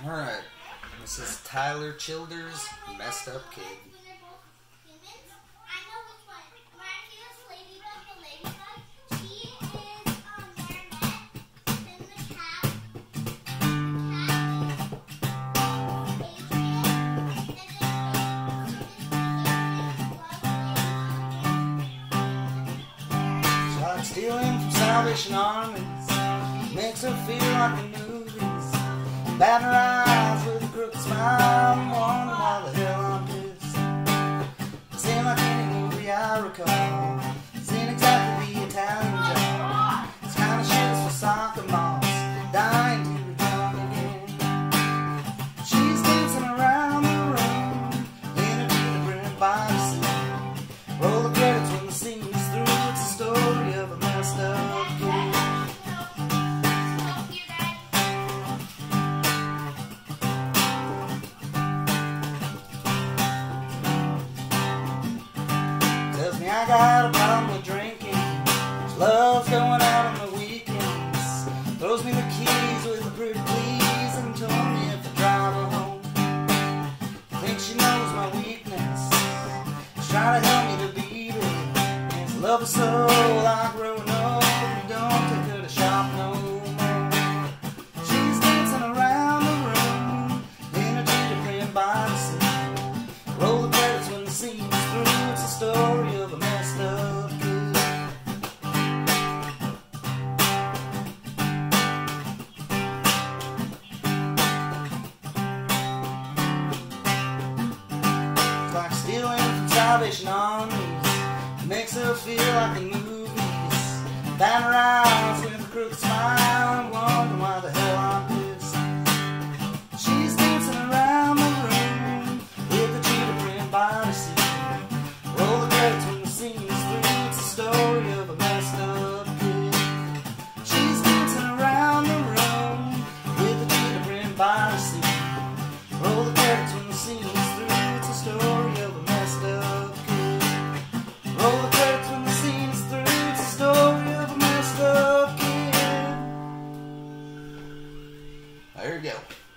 Alright, this is Tyler Childers' Messed Up Kid. Like stealing from Salvation Armies, makes her feel like the movies. Batting her eyes with a crooked smile, and wondering why the hell I'm pissed. Seeing like any movie I recall, seeing exactly the Italian job. It's kind of shit for soccer moms, dying to be young again. She's dancing around the room, energy to bring by the scene. Roll the credits when the scene is through. It's a story of a messed up kid. Tells me I got a problem with drinking. She loves going out on the weekends. Throws me the keys with a pretty please and told me if I drive her home. Thinks she knows my weakness. She's trying to help me to beat it. It's love is so like growing up. You don't take her to shop no more. She's dancing around the room, energy to bring by the scene. Roll the credits when the scene's through. It's a story of a messed up kid. It's like stealing from Salvation Armies, makes her feel like the movies. Batting her eyes with a crooked smile and wondering why the hell I'm pissed. She's dancing around the room with the cheetah print by the sea. Roll the credits when the scene is through. It's a story of a messed up kid. She's dancing around the room with the cheetah print by the sea. Roll the credits when the scene is through. It's a story of a messed up kid. Roll the credits when the scene is through. It's a story of a messed up kid. There you go.